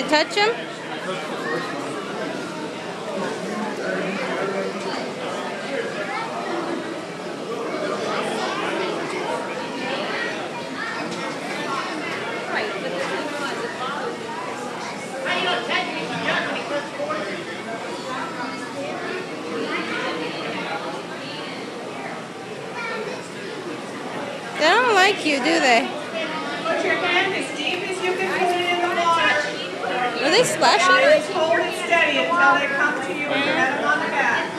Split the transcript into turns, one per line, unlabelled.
touch them? They don't like you, do they?
Put your hand as deep as you can put it in the water.
Are they splashing you?
Hold it steady until they come to you and you pat them on the back.